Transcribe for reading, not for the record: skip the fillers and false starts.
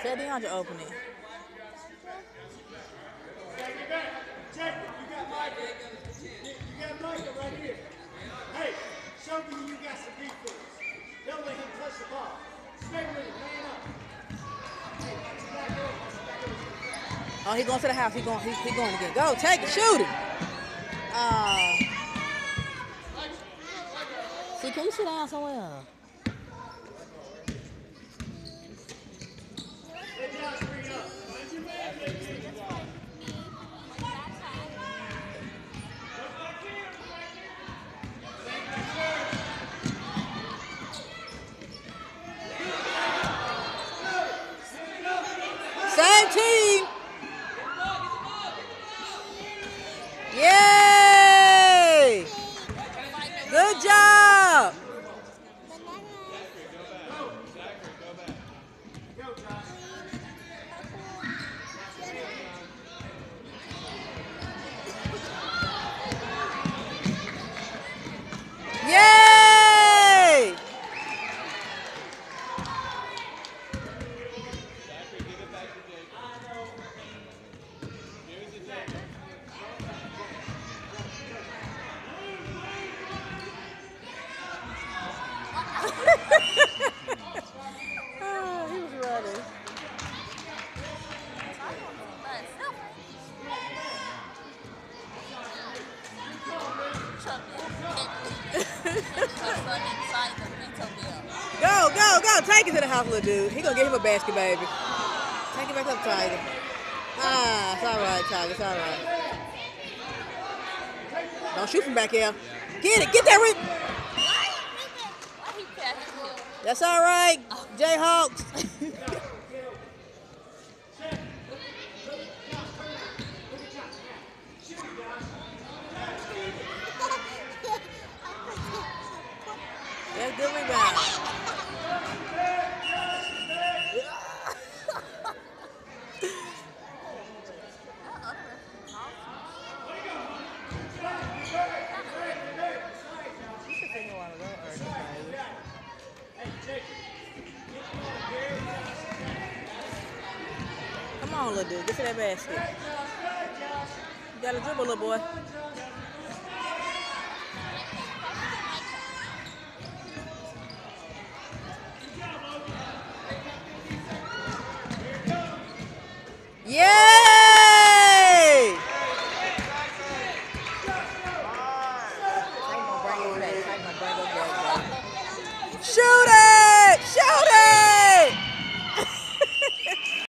Tell DeAndre open it. Check it. You got Michael. You got Michael right here. Hey, show me you got some defense. Don't let him touch the ball. Stay with him. Man up. Hey, watch your back over. Watch your back over. Oh, he going to the house. He going again. Go, take it, shoot it. See, can you sit down somewhere? Hey, Josh, bring it up. 17. Yay! Good job. Yay! Oh, he was running. Go, go, go. Take it to the house, little dude. He gonna get him a basket, baby. Take it back up, Tiger. Ah, it's all right, Tiger. It's all right. Don't shoot from back here. Get it. Get that rip. That's all right, Jayhawks. That's good rebound. Come on, little dude. Get to that basket. You got to dribble, little boy. Yeah!